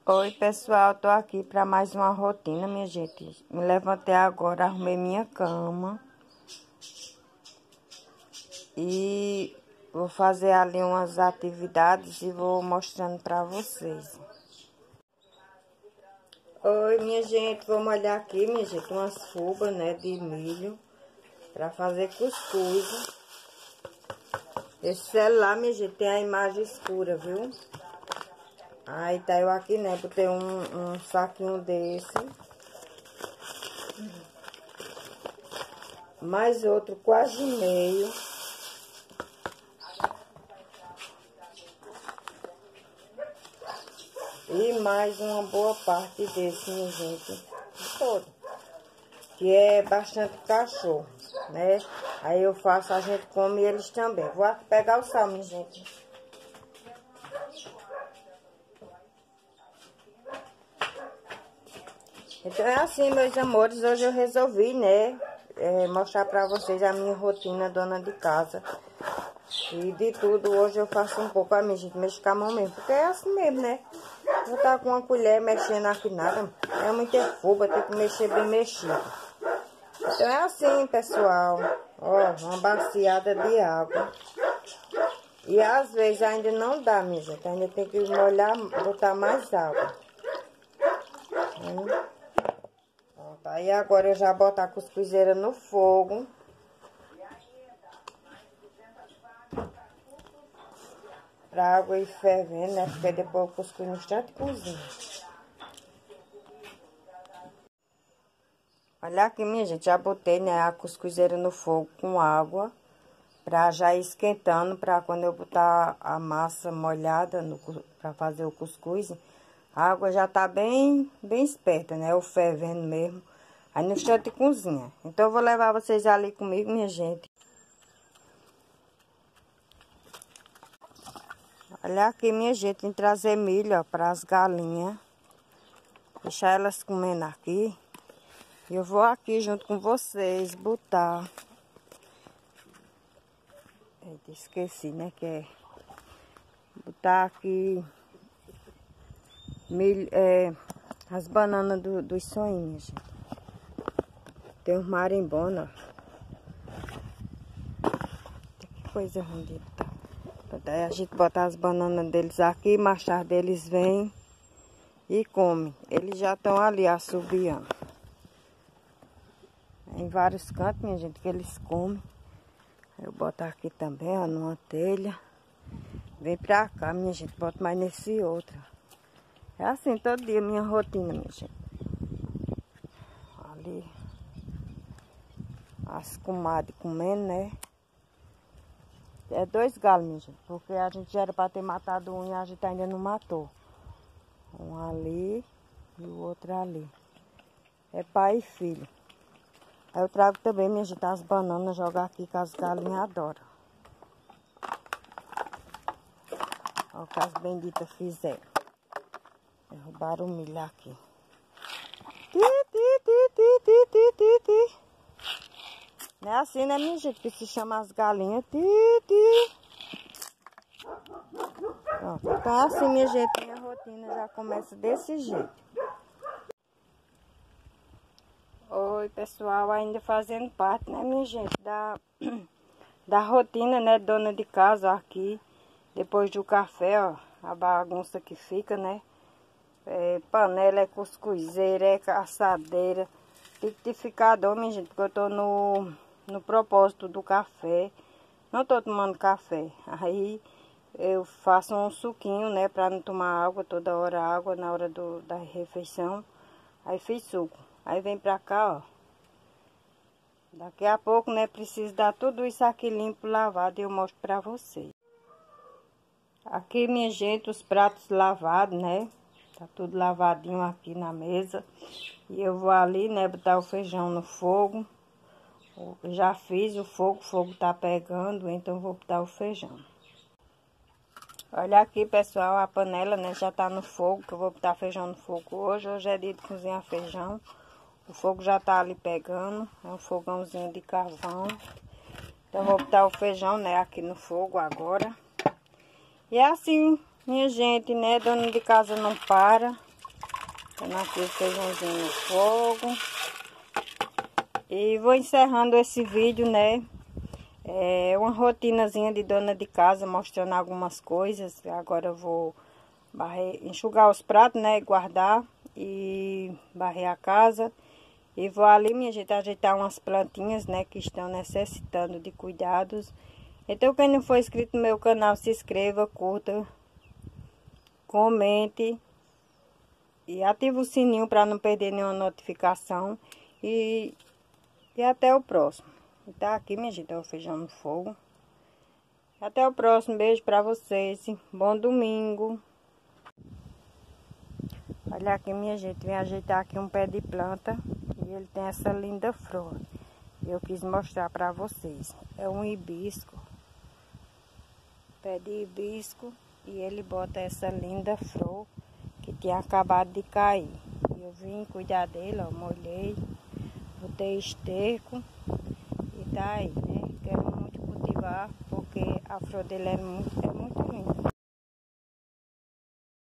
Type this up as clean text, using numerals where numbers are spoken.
Oi pessoal, tô aqui para mais uma rotina, minha gente. Me levantei agora, arrumei minha cama e vou fazer ali umas atividades e vou mostrando para vocês. Oi minha gente, vamos olhar aqui, minha gente, umas fubas, né, de milho para fazer cuscuz. Esse celular, minha gente, tem a imagem escura, viu? Aí tá eu aqui, né, botei um saquinho desse. Mais outro quase meio. E mais uma boa parte desse, minha gente. Todo. Que é bastante cachorro, né? Aí eu faço, a gente come eles também. Vou aqui pegar o sal, minha gente. Então é assim, meus amores. Hoje eu resolvi, né? Mostrar pra vocês a minha rotina dona de casa. E de tudo, hoje eu faço um pouco. A minha gente mexe com a mão mesmo. Porque é assim mesmo, né? Não tá com uma colher mexendo aqui nada. É muita fuba, tem que mexer bem mexido. Então é assim, pessoal. Ó, uma baciada de água. E às vezes ainda não dá, minha gente. Ainda tem que molhar, botar mais água. Pronto. Aí agora eu já boto a cuscuzeira no fogo. Pra água ir fervendo, né? Porque depois o cuscuz no instante cozinha. Olha aqui, minha gente, já botei, né, a cuscuzeira no fogo com água. Pra já ir esquentando, pra quando eu botar a massa molhada pra fazer o cuscuz, a água já tá bem esperta, né? O fervendo mesmo. Aí no instante cozinha. Então eu vou levar vocês ali comigo, minha gente. Olha aqui, minha gente, em trazer milho, ó, para as galinhas. Deixar elas comendo aqui. E eu vou aqui junto com vocês botar. Eita, esqueci, né? Que é botar aqui milho, as bananas dos sonhos, gente. Tem uns marimbona. Que coisa ruim de tá. Daí a gente bota as bananas deles aqui, mais tarde eles vêm e comem. Eles já estão ali assobiando. Em vários cantos, minha gente, que eles comem. Eu boto aqui também, ó, numa telha. Vem pra cá, minha gente, boto mais nesse outro. É assim, todo dia, minha rotina, minha gente. Ali, as comadres comendo, né? É 2 galos, minha gente, porque a gente já era pra ter matado um e a gente ainda não matou. Um ali e o outro ali. É pai e filho. Aí eu trago também, minha gente, as bananas, jogar aqui que as galinhas adoram. Olha o que as benditas fizeram. Derrubaram o milho aqui. Ti, ti, ti, ti, ti, ti, ti, ti. Não é assim, né, minha gente, que se chama as galinhas. Ti, ti. Pronto, então é assim, minha gente, minha rotina já começa desse jeito. Oi, pessoal, ainda fazendo parte, né, minha gente, da rotina, né, dona de casa aqui. Depois do café, ó, a bagunça que fica, né? Panela, é cuscuzeira, é caçadeira, liquidificador, minha gente, porque eu tô no propósito do café. Não tô tomando café. Aí eu faço um suquinho, né, pra não tomar água, toda hora água na hora da refeição. Aí fiz suco. Aí vem pra cá, ó. Daqui a pouco, né, preciso dar tudo isso aqui limpo, lavado e eu mostro pra vocês. Aqui, minha gente, os pratos lavados, né? Tá tudo lavadinho aqui na mesa. E eu vou ali, né, botar o feijão no fogo. Eu já fiz o fogo tá pegando, então vou botar o feijão. Olha aqui, pessoal, a panela, né, já tá no fogo, que eu vou botar feijão no fogo hoje. Hoje é dia de cozinhar feijão. O fogo já tá ali pegando, é um fogãozinho de carvão. Então, eu vou botar o feijão, né, aqui no fogo agora. E é assim, minha gente, né, dona de casa não para. Botando aqui o feijãozinho no fogo. E vou encerrando esse vídeo, né? É uma rotinazinha de dona de casa, mostrando algumas coisas. Agora eu vou enxugar os pratos, né? Guardar e varrer a casa. E vou ali, minha gente, ajeitar umas plantinhas, né? Que estão necessitando de cuidados. Então, quem não for inscrito no meu canal, se inscreva, curta, comente. E ative o sininho para não perder nenhuma notificação. E até o próximo. E tá aqui, minha gente, o feijão no fogo. Até o próximo. Beijo pra vocês. Bom domingo. Olha aqui, minha gente. Vim ajeitar aqui um pé de planta. E ele tem essa linda flor. Eu quis mostrar pra vocês. É um hibisco. Pé de hibisco. E ele bota essa linda flor que tinha acabado de cair. Eu vim cuidar dele, ó. Molhei. Botei esterco. E tá aí, né? Quero muito cultivar, porque a flor dele é muito